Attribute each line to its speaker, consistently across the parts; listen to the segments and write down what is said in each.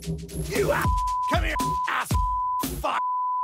Speaker 1: You ass! Come here, ass! Fuck!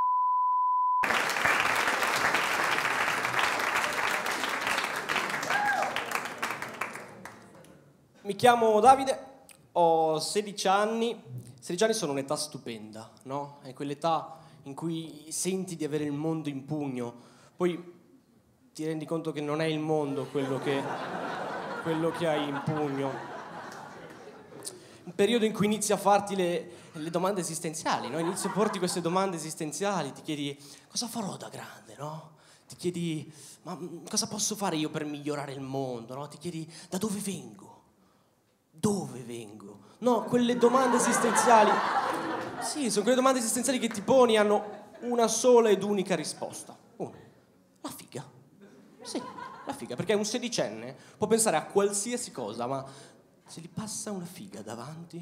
Speaker 2: Mi chiamo Davide, ho 16 anni. 16 anni sono un'età stupenda, no? È quell'età in cui senti di avere il mondo in pugno. Poi ti rendi conto che non è il mondo quello che hai in pugno. Un periodo in cui inizi a farti le domande esistenziali, no? Inizi a porti queste domande esistenziali, ti chiedi cosa farò da grande, no? Ti chiedi ma cosa posso fare io per migliorare il mondo, no? Ti chiedi da dove vengo? Dove vengo? No, quelle domande esistenziali. Sì, sono quelle domande esistenziali che ti poni e hanno una sola ed unica risposta. Una. La figa. Sì, la figa, perché un sedicenne può pensare a qualsiasi cosa, ma se gli passa una figa davanti,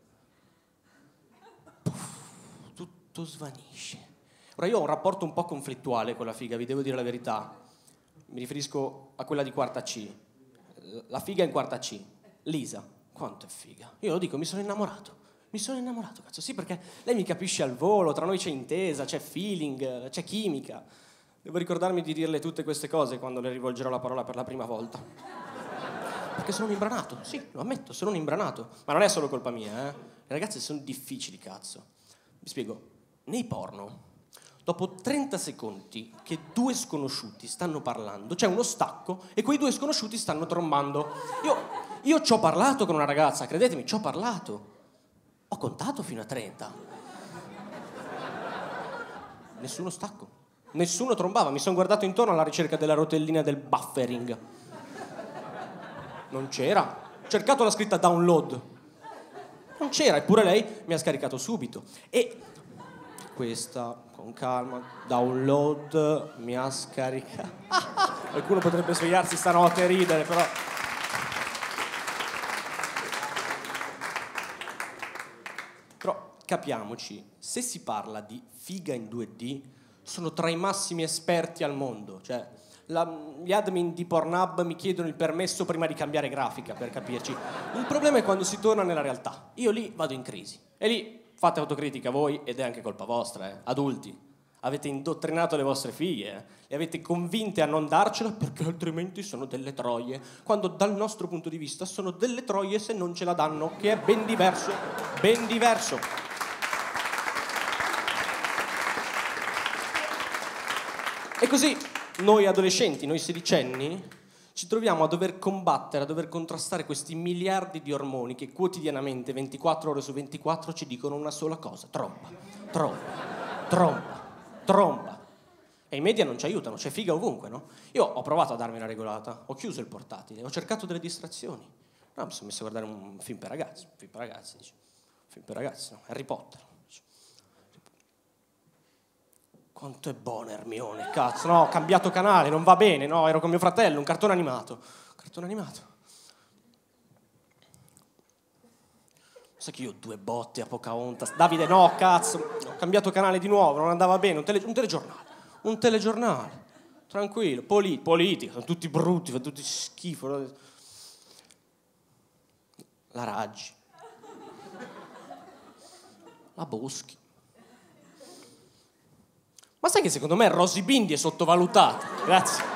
Speaker 2: puff, tutto svanisce. Ora io ho un rapporto un po' conflittuale con la figa, vi devo dire la verità. Mi riferisco a quella di quarta C. La figa in quarta C. Lisa, quanto è figa. Io lo dico, mi sono innamorato, cazzo. Sì, perché lei mi capisce al volo, tra noi c'è intesa, c'è feeling, c'è chimica. Devo ricordarmi di dirle tutte queste cose quando le rivolgerò la parola per la prima volta. Perché sono un imbranato, sì, lo ammetto, sono un imbranato. Ma non è solo colpa mia, eh. Le ragazze sono difficili, cazzo. Vi spiego, nei porno, dopo 30 secondi che due sconosciuti stanno parlando, c'è uno stacco e quei due sconosciuti stanno trombando. Io ci ho parlato con una ragazza, credetemi, ci ho parlato. Ho contato fino a 30. Nessuno stacco. Nessuno trombava. Mi sono guardato intorno alla ricerca della rotellina del buffering. Non c'era. Ho cercato la scritta download. Non c'era, eppure lei mi ha scaricato subito. E questa, con calma, download, mi ha scaricato. Qualcuno potrebbe svegliarsi stanotte e ridere, però... Però capiamoci, se si parla di figa in 2D, sono tra i massimi esperti al mondo. Cioè, gli admin di Pornhub mi chiedono il permesso prima di cambiare grafica, per capirci. Il problema è quando si torna nella realtà. Io lì vado in crisi. E lì fate autocritica voi, ed è anche colpa vostra, adulti. Avete indottrinato le vostre figlie, le avete convinte a non darcela perché altrimenti sono delle troie, quando dal nostro punto di vista sono delle troie se non ce la danno, che è ben diverso, ben diverso. E così noi adolescenti, noi sedicenni, ci troviamo a dover combattere, a dover contrastare questi miliardi di ormoni che quotidianamente, 24 ore su 24, ci dicono una sola cosa: tromba, tromba, tromba, tromba. E i media non ci aiutano, c'è figa ovunque, no? Io ho provato a darmi una regolata, ho chiuso il portatile, ho cercato delle distrazioni. No, mi sono messo a guardare un film per ragazzi, dice. Un film per ragazzi, no? Harry Potter. Quanto è buono Hermione, cazzo, no, ho cambiato canale, non va bene, no, ero con mio fratello, un cartone animato. Cartone animato. Sai che io ho 2 botte a Pocahontas. Davide, no, cazzo, ho cambiato canale di nuovo, non andava bene, un telegiornale. Un telegiornale, tranquillo, politica, sono tutti brutti, fanno tutti schifo. La Raggi. La Boschi. Ma sai che secondo me Rosy Bindi è sottovalutata? Grazie.